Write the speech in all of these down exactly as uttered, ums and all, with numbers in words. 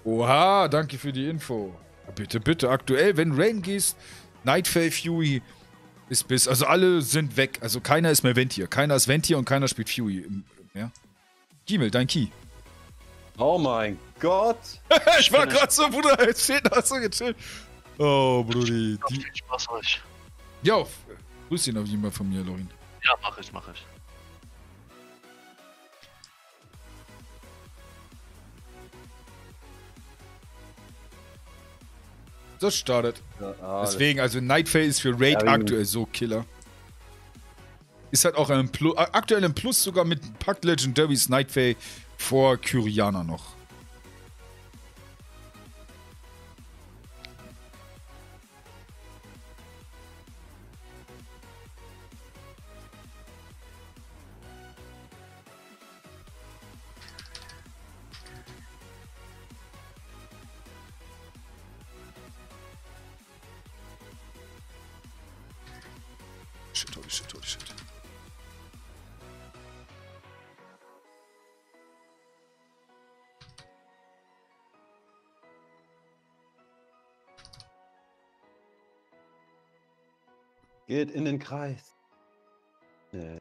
Oha, danke für die Info. Bitte, bitte, aktuell, wenn Rain gehst, Nightfall Fury ist bis, also alle sind weg. Also keiner ist mehr Ventier. Keiner ist Ventier und keiner spielt Fury. Ja? Gimel, dein Key. Oh mein Gott. Ich war gerade so, Bruder, jetzt steht noch so gechillt. Oh, Brudi. Die... Viel Spaß euch. Ja, grüß ihn auf jeden Fall von mir, Lorin. Ja, mach ich, mach ich. Das startet. Ja, ah, Deswegen, also Nightfall ist für Raid Ja, aktuell so Killer. Ist halt auch ein Plus, aktuell ein Plus sogar mit Pact Legendaries Nightfall vor Kyriana noch. Shit, holy shit, holy shit. Geht in den Kreis. Nee.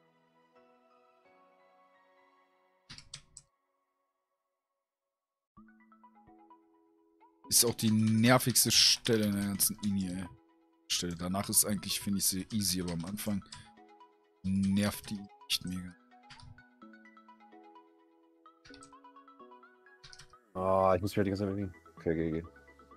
Ist auch die nervigste Stelle in der ganzen Ini, ey. Stelle. Danach ist eigentlich, finde ich, sie easy, aber am Anfang nervt die echt mega. Ah, ich muss mich halt die ganze Zeit bewegen. Okay, okay, okay.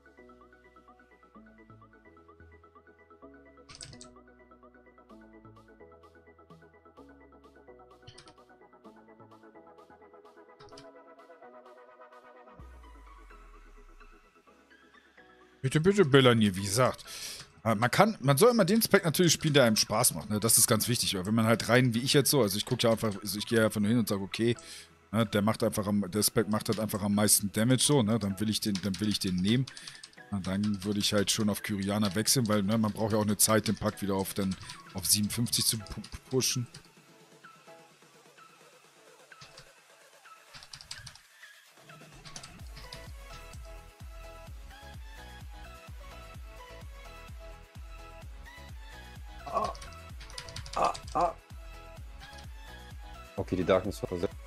Bitte, bitte, Bellanier, wie gesagt. Man kann, man soll immer den Spec natürlich spielen, der einem Spaß macht, ne? Das ist ganz wichtig. Weil wenn man halt rein, wie ich jetzt so, also ich gucke ja einfach, also ich gehe einfach nur hin und sage, okay, ne, der macht einfach am, der Spec macht halt einfach am meisten Damage so, ne? Dann will ich den, dann will ich den nehmen. Und dann würde ich halt schon auf Kyriana wechseln, weil ne, man braucht ja auch eine Zeit, den Pack wieder auf, dann, auf siebenundfünfzig zu pushen. Ah. Ah, ah. Okay, die Darkness war sehr...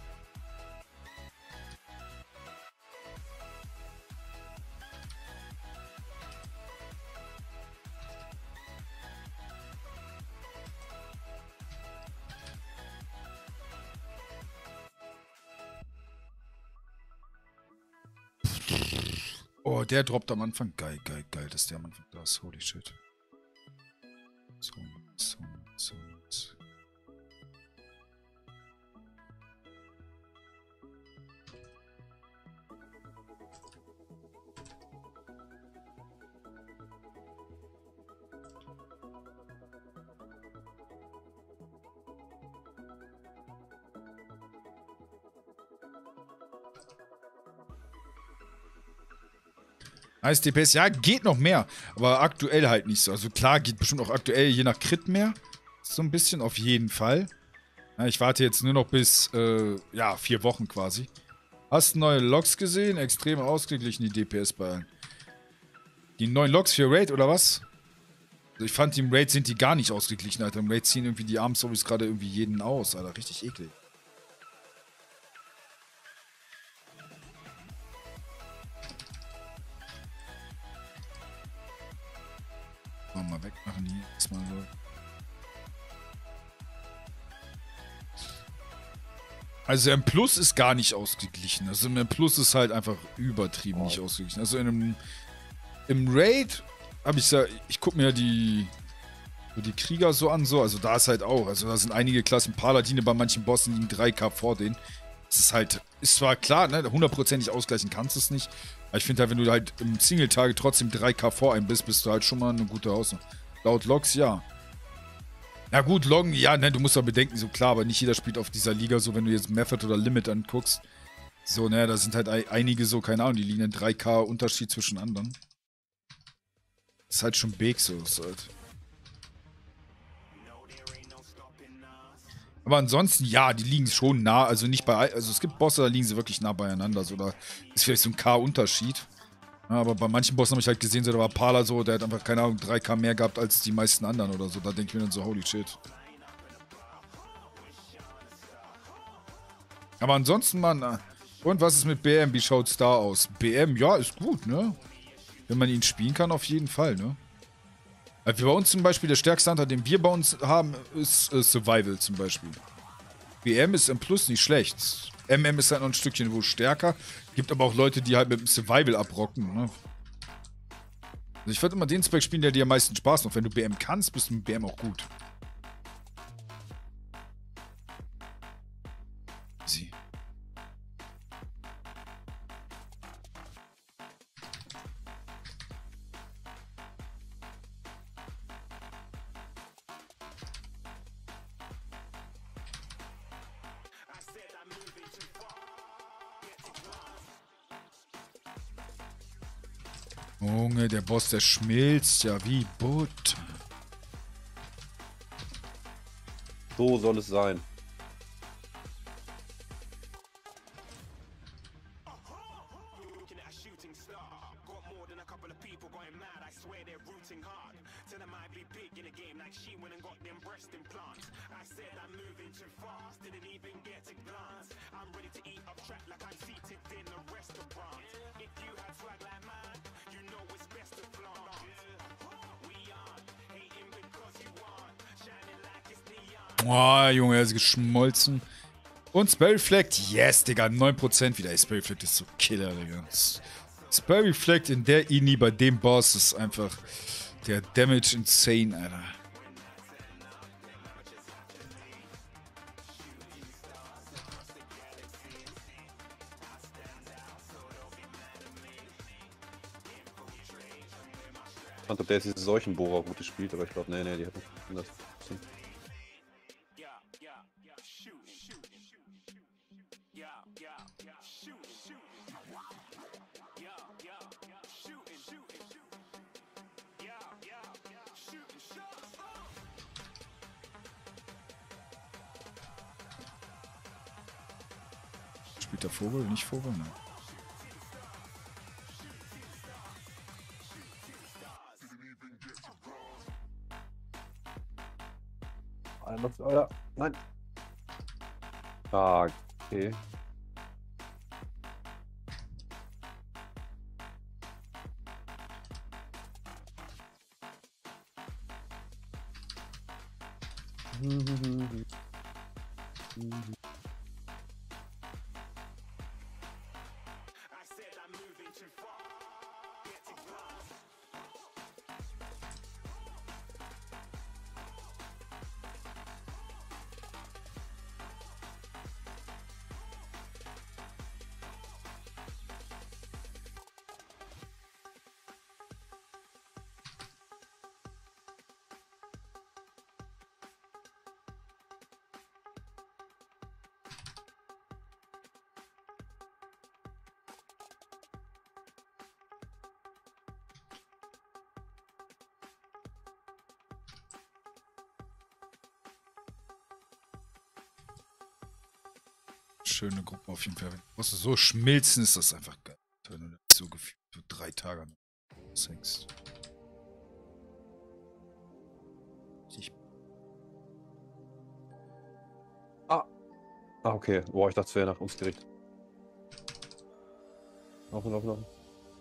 Oh, der droppt am Anfang. Geil, geil, geil, dass der am Anfang da ist. Holy shit. So, so, so, so. Nice D P S, ja, geht noch mehr, aber aktuell halt nicht so. Also klar, geht bestimmt auch aktuell je nach Crit mehr. So ein bisschen, auf jeden Fall. Ja, ich warte jetzt nur noch bis, äh, ja, vier Wochen quasi. Hast du neue Logs gesehen? Extrem ausgeglichen, die D P S bei allen. Die neuen Logs für Raid, oder was? Also ich fand, im Raid sind die gar nicht ausgeglichen, Alter. Im Raid ziehen irgendwie die Arm-Stories gerade irgendwie jeden aus, Alter. Richtig eklig. Mal wegmachen hier. Erstmal so. Also im Plus ist gar nicht ausgeglichen. Also im Plus ist halt einfach übertrieben oh. nicht ausgeglichen. Also in einem, im Raid habe ich ja, ich gucke mir ja die, die Krieger so an, so. Also da ist halt auch. Also da sind einige Klassen Paladine bei manchen Bossen liegen drei K vor denen. Das ist halt, ist zwar klar, ne, hundertprozentig ausgleichen kannst du es nicht. Aber ich finde halt, wenn du halt im Single-Tage trotzdem drei K vor einem bist, bist du halt schon mal eine gute Hausnummer. Laut Logs, ja. Ja gut, Loggen, ja, ne, du musst doch bedenken, so klar, aber nicht jeder spielt auf dieser Liga so, wenn du jetzt Method oder Limit anguckst. So, ne, da sind halt einige so, keine Ahnung, die liegen in drei K Unterschied zwischen anderen. Das ist halt schon big so, ist halt. Aber ansonsten, ja, die liegen schon nah. Also nicht bei. Also es gibt Bosse, da liegen sie wirklich nah beieinander. So, da ist vielleicht so ein K-Unterschied. Ja, aber bei manchen Bossen habe ich halt gesehen, so, da war Pala so, der hat einfach, keine Ahnung, drei K mehr gehabt als die meisten anderen oder so. Da denke ich mir dann so, holy shit. Aber ansonsten, Mann. Und was ist mit B M? Wie schaut's da aus? B M, ja, ist gut, ne? Wenn man ihn spielen kann, auf jeden Fall, ne? Wie bei uns zum Beispiel, der stärkste Hunter, den wir bei uns haben, ist äh, Survival zum Beispiel. B M ist im Plus nicht schlecht. M M ist halt noch ein Stückchen wo stärker. Gibt aber auch Leute, die halt mit dem Survival abrocken, ne? Also ich würde immer den Spec spielen, der dir am meisten Spaß macht. Wenn du B M kannst, bist du mit B M auch gut. Sie. Junge, der Boss, der schmilzt ja wie Butter. So soll es sein. Boah, Junge, er ist geschmolzen. Und Spell Reflect, yes, Digga, neun Prozent wieder. Ey, Spell Reflect ist so Killer, Digga. Spell Reflect in der Ini bei dem Boss ist einfach der Damage insane, Alter. Ich fand, ob der jetzt diese Seuchenbohrer gut gespielt, aber ich glaube, nee, nee, die hatten das. Spielt der Vogel, nicht Vogel, ne? Oder? Nein. Ah, okay. Schöne Gruppe auf jeden Fall. Was so schmilzen ist das einfach geil. Wenn du so gefühlt so drei Tage hängst. Ich Ah. Ah, okay. Boah, ich dachte, es wäre nach uns gerichtet. Laufen, laufen, laufen.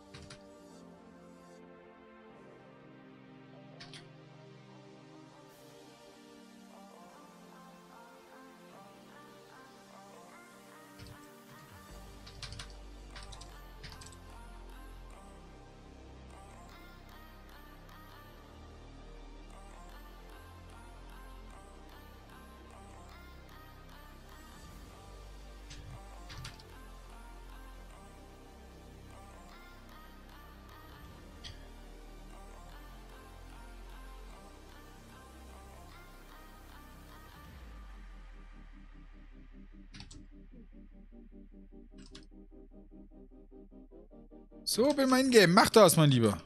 So, bin mein Game. Mach das, mein Lieber.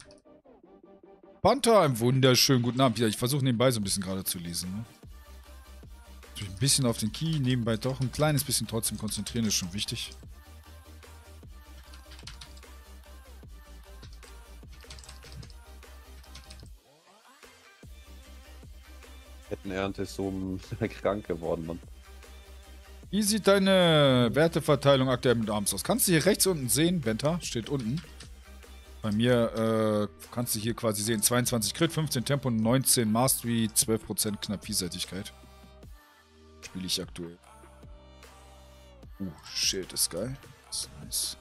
Panther, einen wunderschönen guten Abend. Ja, ich versuche nebenbei so ein bisschen gerade zu lesen. Ne? Ein bisschen auf den Key, nebenbei doch ein kleines bisschen trotzdem konzentrieren, ist schon wichtig. Kettenernte ist so krank geworden, Mann. Wie sieht deine Werteverteilung aktuell mit Arms aus? Kannst du hier rechts unten sehen? Venta steht unten. Bei mir äh, kannst du hier quasi sehen, zweiundzwanzig Crit, fünfzehn Tempo, neunzehn Mastery, zwölf Prozent knapp Vielseitigkeit. Spiele ich aktuell. Uh, shit, ist geil. Das ist nice.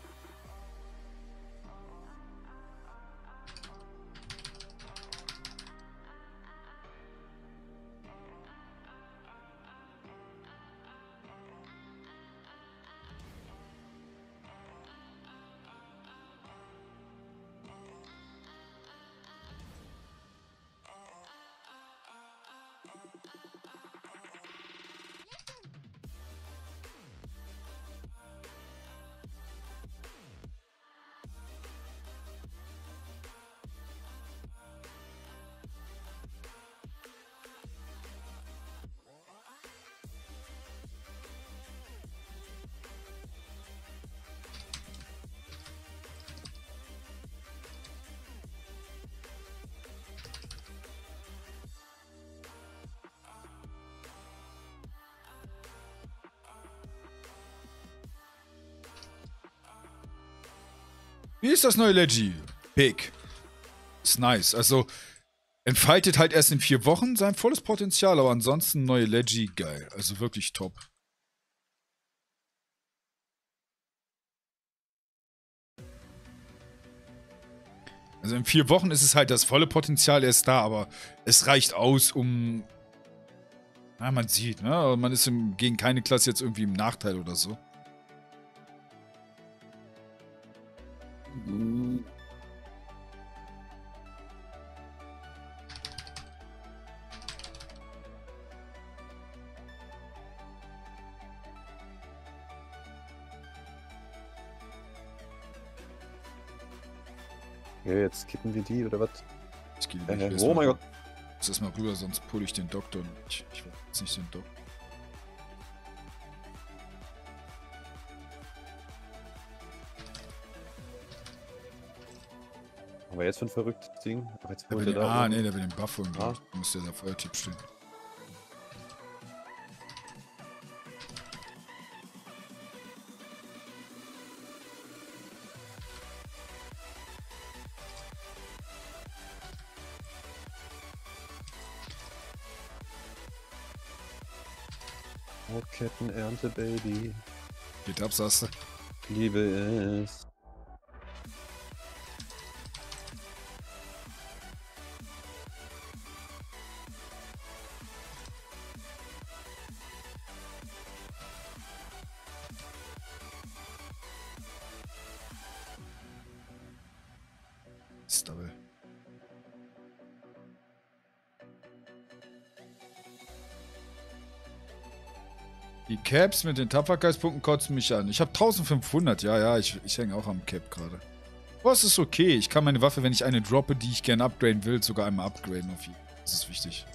Wie ist das neue Leggy? Big. Ist nice. Also, entfaltet halt erst in vier Wochen sein volles Potenzial, aber ansonsten neue Leggy geil. Also wirklich top. Also in vier Wochen ist es halt das volle Potenzial erst da, aber es reicht aus, um... Na, man sieht, ne? Man ist im, gegen keine Klasse jetzt irgendwie im Nachteil oder so. Mhm. Ja, jetzt kippen wir die, oder was? Ich gehe Äh, nicht. oh mein Gott. Jetzt erstmal rüber, sonst pull ich den Doktor nicht. Ich will jetzt nicht den Doktor. Aber jetzt für ein verrücktes Ding. Ach, jetzt Der holt will er den, da ah, oben. nee, der will den Buff holen. Ah. Da muss der Feuertyp stehen. Oh, Kettenernte, Baby. Geht ab, sagst du. Liebe es. Stubble. Die Caps mit den Tapferkeitspunkten kotzen mich an. Ich habe eintausendfünfhundert, ja, ja, ich, ich hänge auch am Cap gerade. Aber es ist okay. Ich kann meine Waffe, wenn ich eine droppe, die ich gerne upgraden will, sogar einmal upgraden auf jeden. Das ist wichtig.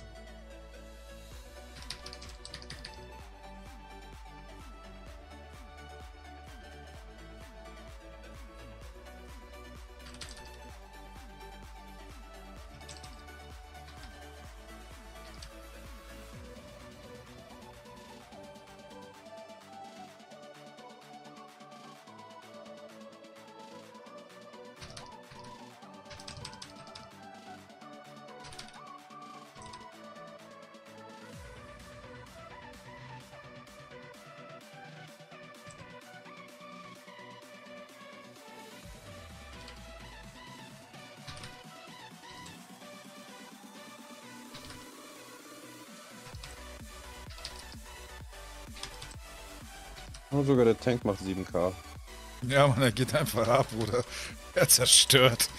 Und sogar der Tank macht sieben K. Ja, man, er geht einfach ab, Bruder. Er zerstört.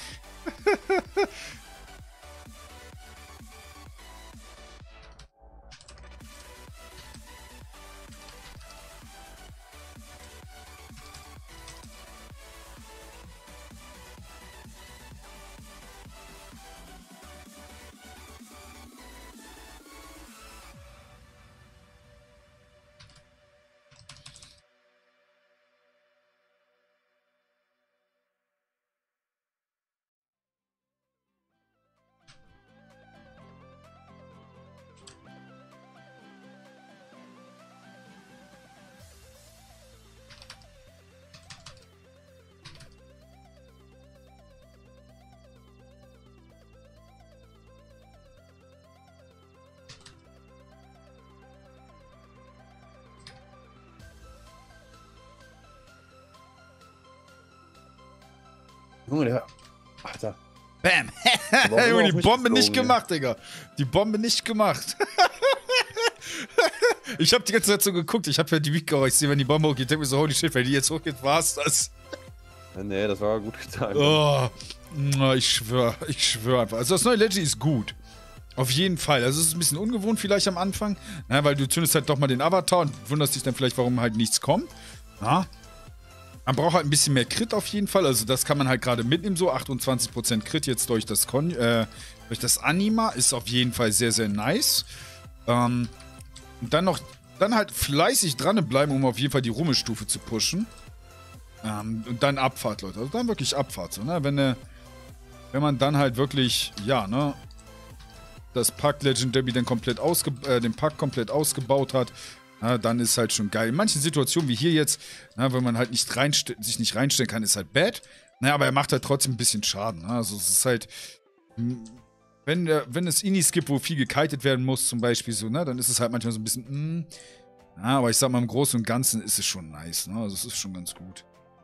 Junge, der... Alter. Bam! Aber auch immer Junge, auf die mich Bombe nicht geflogen, gemacht, Digga. Die Bombe nicht gemacht. Ich hab die ganze Zeit so geguckt. Ich hab ja die Week ich sehe, wenn die Bombe hochgeht, ich denke mir so, holy shit, wenn die jetzt hochgeht, war's das. Ja, nee, das war gut getan. Oh, ich schwör, ich schwör einfach. Also das neue Legend ist gut. Auf jeden Fall. Also es ist ein bisschen ungewohnt vielleicht am Anfang, na, weil du zündest halt doch mal den Avatar und wunderst dich dann vielleicht, warum halt nichts kommt. Ja. Man braucht halt ein bisschen mehr Crit auf jeden Fall. Also das kann man halt gerade mitnehmen, so achtundzwanzig Prozent Crit jetzt durch das, Kon äh, durch das Anima. Ist auf jeden Fall sehr, sehr nice. Ähm, und dann noch, dann halt fleißig dranbleiben, um auf jeden Fall die Rummelstufe zu pushen. Ähm, und dann Abfahrt, Leute. Also dann wirklich Abfahrt, so, ne? Wenn, äh, wenn man dann halt wirklich, ja, ne, das Pack Legendary dann komplett ausge äh, den Pack komplett ausgebaut hat, na, dann ist halt schon geil. In manchen Situationen wie hier jetzt, na, wenn man halt nicht sich nicht reinstellen kann, ist halt bad. Naja, aber er macht halt trotzdem ein bisschen Schaden. Na? Also es ist halt, wenn, der, wenn es Inis gibt, wo viel gekitet werden muss, zum Beispiel so, ne, dann ist es halt manchmal so ein bisschen, mh. Ja, aber ich sag mal, im Großen und Ganzen ist es schon nice. Ne? Also es ist schon ganz gut.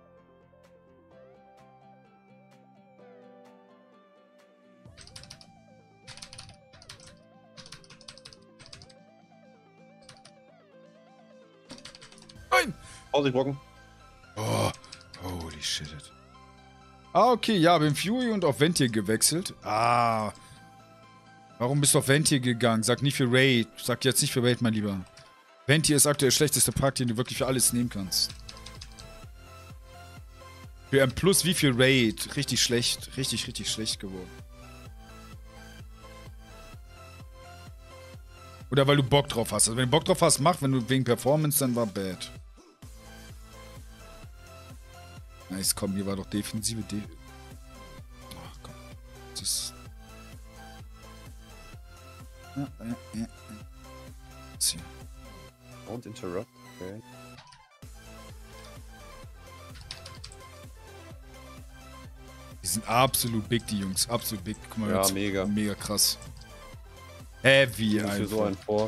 Nein! Ausbrocken. Oh, holy shit. Ah, okay, ja, bin Fury und auf Ventir gewechselt. Ah. Warum bist du auf Ventir gegangen? Sag nicht für Raid. Sag jetzt nicht für Raid, mein Lieber. Ventir ist aktuell der schlechteste Pack, den du wirklich für alles nehmen kannst. Für M Plus wie viel Raid? Richtig schlecht. Richtig, richtig schlecht geworden. Oder weil du Bock drauf hast. Also wenn du Bock drauf hast, mach. Wenn du wegen Performance, dann war bad. Nice, komm, hier war doch defensive De Ach komm. Das ist... Ja, ja, ja, ja. Das hier. Don't interrupt. Okay. Die sind absolut big, die Jungs. Absolut big. Guck mal, Ja, jetzt. mega. Mega krass. Heavy, Ich einfach. so einen vor.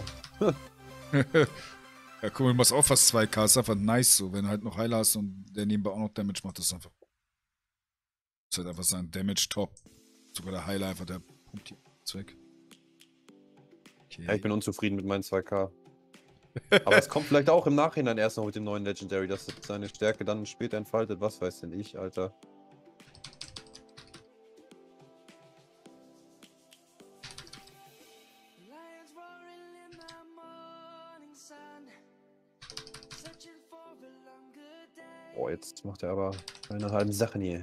Ja, guck mal, du machst auch fast zwei K. Ist einfach nice so. Wenn du halt noch Heiler hast und der nebenbei auch noch Damage macht, das ist einfach. Das ist halt einfach sein Damage top. Sogar der Heiler einfach, der pumpt die Zweck. Okay. Ja, ich bin unzufrieden mit meinen zwei K. Aber es kommt vielleicht auch im Nachhinein erst noch mit dem neuen Legendary, dass seine Stärke dann später entfaltet. Was weiß denn ich, Alter. Oh, jetzt macht er aber eine halbe Sachen hier.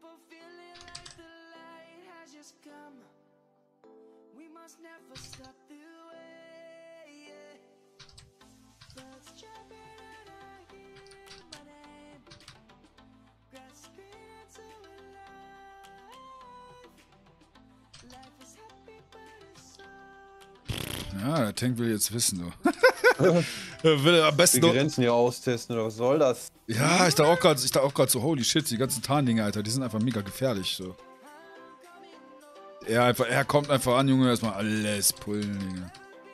Ja, der Tank will jetzt wissen, du. Will am besten die noch... Grenzen hier austesten, oder was soll das? Ja, ich dachte auch gerade, ich dachte auch gerade so, holy shit, die ganzen Tarndinger, Alter, die sind einfach mega gefährlich, so. Er einfach, er kommt einfach an, Junge, erstmal alles pullen, Digga.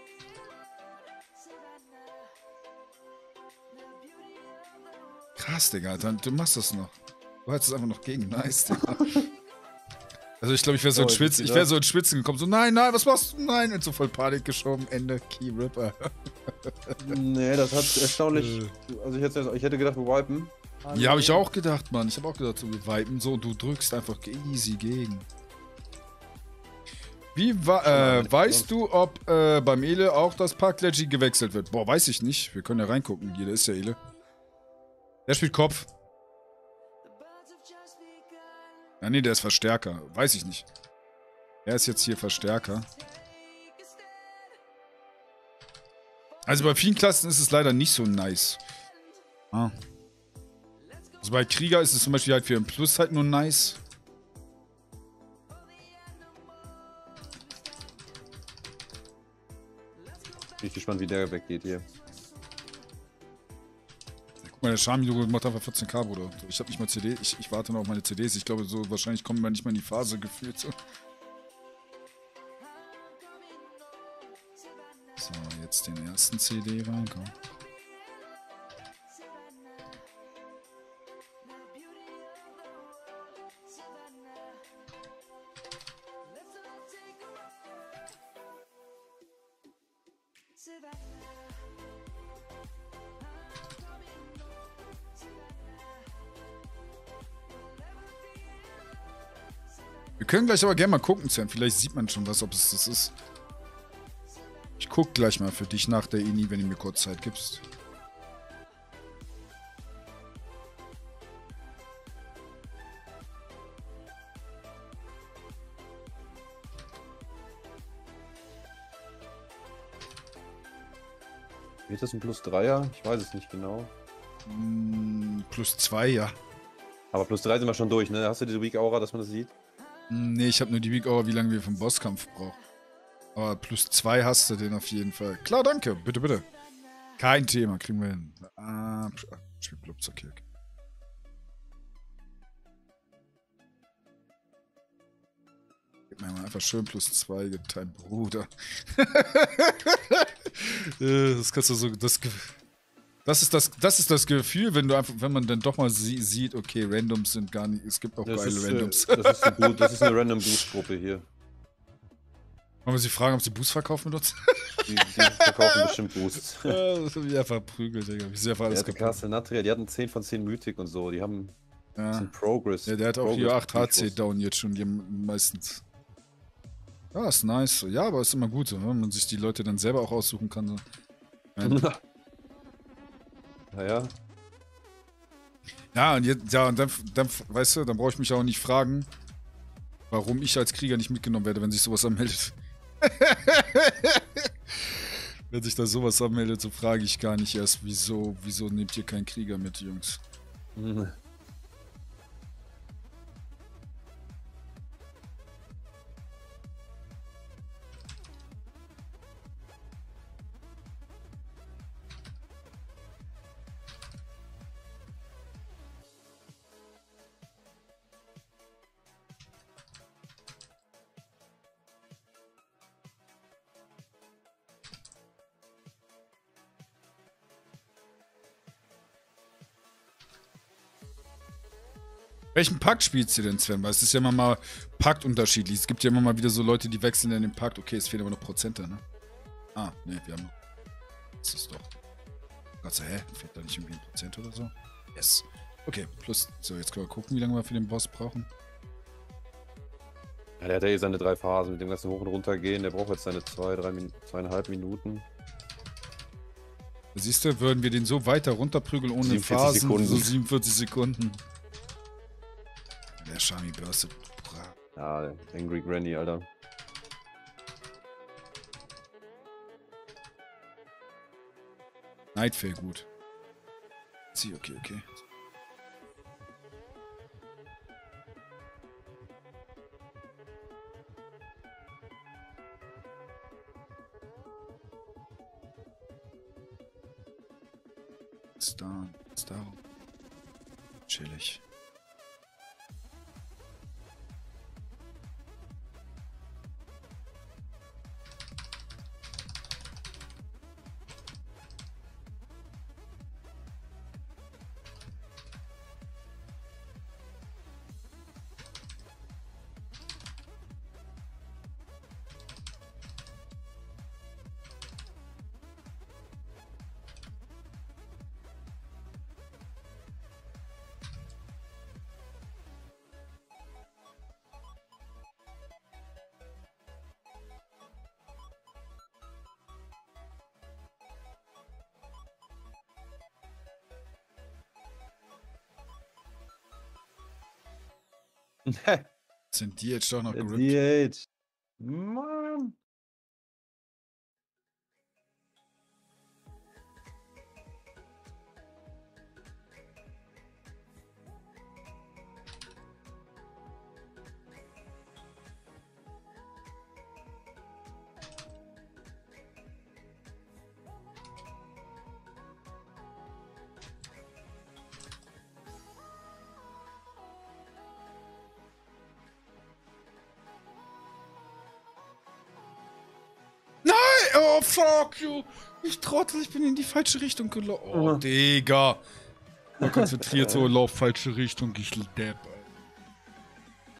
Krass, Digga, Alter, du machst das noch. Du hältst es einfach noch gegen, nice, Digga. Also ich glaube, ich wäre so, Oh, in Schwitzen, ich wäre so in Schwitzen gekommen, so nein, nein, was machst du? Nein, und so voll Panik geschoben, Ende, Key Ripper. Nee, das hat erstaunlich, also ich hätte, ich hätte gedacht, wir wipen. Ja, habe ich auch gedacht, Mann. Ich habe auch gedacht, so, wir wipen so und du drückst einfach easy gegen. Wie wa äh, weißt du, ob äh, beim Ele auch das Pack Leggy gewechselt wird? Boah, weiß ich nicht. Wir können ja reingucken. Jeder ist ja Ele. Der spielt Kopf. Ja, nee, der ist Verstärker. Weiß ich nicht. Er ist jetzt hier Verstärker. Also bei vielen Klassen ist es leider nicht so nice. Ah. Also bei Krieger ist es zum Beispiel halt für ein Plus halt nur nice. Bin ich gespannt, wie der weggeht hier. Guck mal, der Shami macht einfach vierzehn K, Bruder. Ich hab nicht mal C D. Ich, ich warte noch auf meine C Ds. Ich glaube, so wahrscheinlich kommen wir nicht mal in die Phase gefühlt. So, so jetzt den ersten C D rein, komm. Wir können gleich aber gerne mal gucken, Sam. Vielleicht sieht man schon was, ob es das ist. Ich guck gleich mal für dich nach der Ini, wenn du mir kurz Zeit gibst. Wird das ein Plus Dreier? Ich weiß es nicht genau. Hm, plus zwei, ja. Aber Plus drei sind wir schon durch, ne? Hast du diese Weak Aura, dass man das sieht? Nee, ich habe nur die Weak Hour, wie lange wir vom Bosskampf brauchen. Aber plus zwei hast du den auf jeden Fall. Klar, danke. Bitte, bitte. Kein Thema, kriegen wir hin. Ah, spielt Blubs, okay, okay. Gib mir mal einfach schön plus zwei getimt, Bruder. Das kannst du so. Das, das, ist das, das ist das Gefühl, wenn du einfach, wenn man dann doch mal sie, sieht, okay, Randoms sind gar nicht. Es gibt auch Das geile ist, Randoms. äh, das, ist eine, Bo- das ist eine Random Boost-Gruppe hier. Wollen wir sie fragen, ob sie Boost verkaufen mit uns? Die, die verkaufen bestimmt Boosts. Ja, das hab ich einfach prügelt, Digga. Wie sehr war Der alles hatte kaputt? Castle Natria, die hatten zehn von zehn Mythic und so. Die haben Ja. sind Progress. Ja, der hat auch Progress hier acht H C Mikros. down jetzt schon, die meistens. Ja, ist nice. Ja, aber ist immer gut, so, wenn man sich die Leute dann selber auch aussuchen kann. So. Ja. Naja. Ja, und jetzt, ja, und dann, dann, weißt du, dann brauche ich mich auch nicht fragen, warum ich als Krieger nicht mitgenommen werde, wenn sich sowas anmeldet. Wenn sich da sowas anmeldet, so frage ich gar nicht erst, wieso, wieso nehmt ihr keinen Krieger mit, Jungs? Welchen Pakt spielst du denn, Sven? Weil es ist ja immer mal Pakt unterschiedlich. Es gibt ja immer mal wieder so Leute, die wechseln in den Pakt. Okay, es fehlen aber noch Prozente, ne? Ah, ne, wir haben noch. Das ist doch. Gott sei Dank, hä? Fehlt da nicht irgendwie ein Prozent oder so? Yes. Okay, plus. So, jetzt können wir gucken, wie lange wir für den Boss brauchen. Ja, der hat ja eh seine drei Phasen mit dem ganzen Hoch- und Runter gehen. Der braucht jetzt seine zwei, drei, Min zweieinhalb Minuten. Siehst du, würden wir den so weiter runterprügeln ohne siebenundvierzig Phasen, Sekunden. so siebenundvierzig Sekunden. Der Shami Börse. Ja, Angry Granny, Alter. Nightfall, gut. Sie, okay, okay. Ist da, ist da. Chillig. Sind die jetzt doch noch gerippt? D acht. Mann. Oh, fuck you! Ich trottel, ich bin in die falsche Richtung gelaufen. Oh, Mhm. Digga. Mal konzentriert so, lauf falsche Richtung, ich depp, Alter.